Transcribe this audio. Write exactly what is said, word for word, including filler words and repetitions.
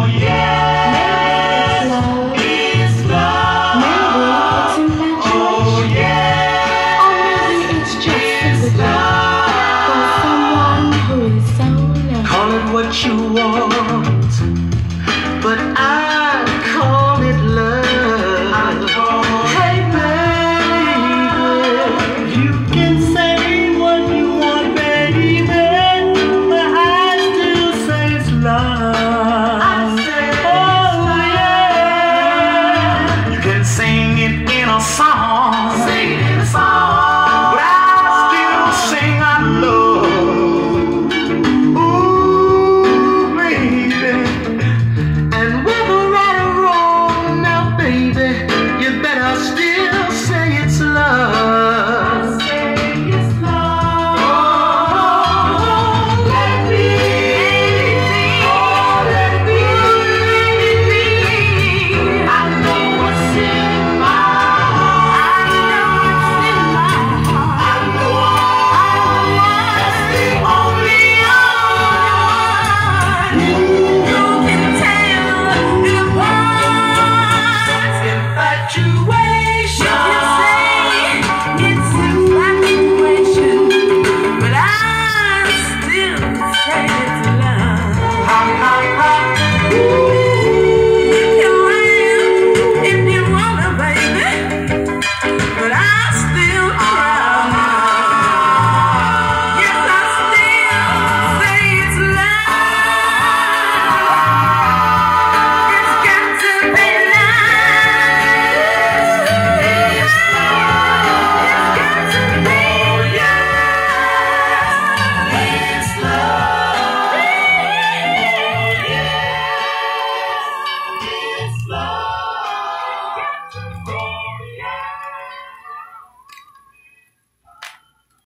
Maybe it's love. Maybe it's infatuation. Or maybe it's just sympathy for someone who is so lonely. Call it what you want.